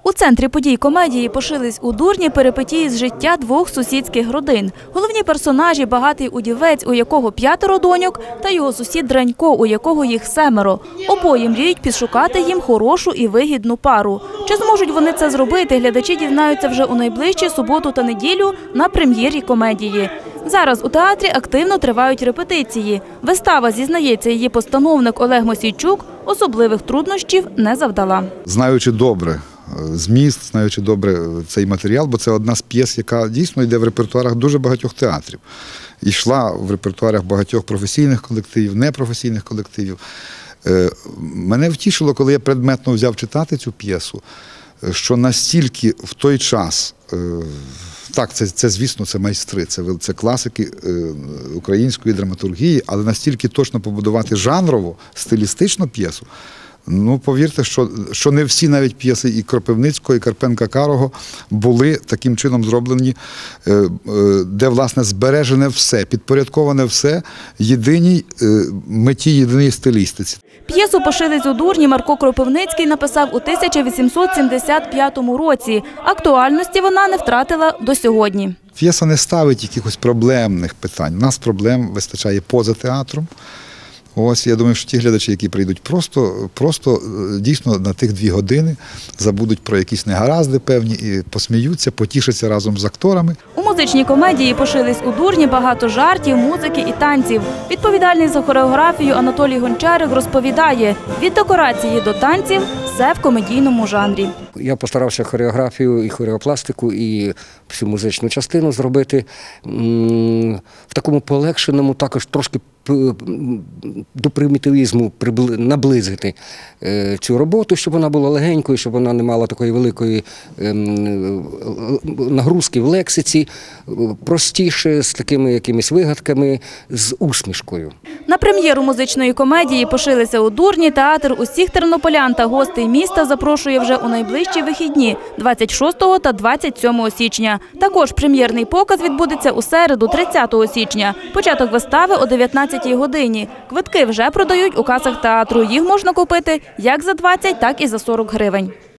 У центрі подій комедії пошились у Дурні перипетії з життя двох сусідських родин. Головні персонажі – багатий удівець, у якого 5 доньок, та його сусід Дранько, у якого їх 7. Обоє мріють підшукати їм хорошу і вигідну пару. Чи зможуть вони це зробити, глядачі дізнаються вже у найближчі суботу та неділю на прем'єрі комедії. Зараз у театрі активно тривають репетиції. Вистава, зізнається її постановник Олег Мосійчук, особливих труднощів не завдала. Знаючи добре зміст, знаючи добре цей матеріал, бо це одна з п'єс, яка дійсно йде в репертуарах дуже багатьох театрів. І йшла в репертуарах багатьох професійних колективів, непрофесійних колективів. Мене втішило, коли я предметно взяв читати цю п'єсу, що настільки в той час, так, це звісно, це майстри, це класики української драматургії, але настільки точно побудувати жанрово, стилістично п'єсу, ну, повірте, що не всі навіть п'єси і Кропивницького, і Карпенка-Карого були таким чином зроблені, де, власне, збережене все, підпорядковане все єдиній меті, єдиній стилістиці. П'єсу «Пошились у Дурні» Марко Кропивницький написав у 1875 році. Актуальності вона не втратила до сьогодні. П'єса не ставить якихось проблемних питань. У нас проблем вистачає поза театром. Ось, я думаю, що ті глядачі, які прийдуть, просто дійсно на тих 2 години забудуть про якісь негаразди певні і посміються, потішаться разом з акторами. У музичній комедії «Пошились у Дурні» багато жартів, музики і танців. Відповідальний за хореографію Анатолій Гончарик розповідає, від декорації до танців – все в комедійному жанрі. Я постарався хореографію і хореопластику, і всю музичну частину зробити в такому полегшеному, також трошки до примітивізму наблизити цю роботу, щоб вона була легенькою, щоб вона не мала такої великої нагрузки в лексиці, простіше, з такими якимись вигадками, з усмішкою. На прем'єру музичної комедії «Пошилися у Дурні» театр усіх тернополян та гостей міста запрошує вже у найближчі вихідні – 26 та 27 січня. Також прем'єрний показ відбудеться у середу, 30 січня. Початок вистави о 19 годині. Квитки вже продають у касах театру. Їх можна купити як за 20, так і за 40 гривень.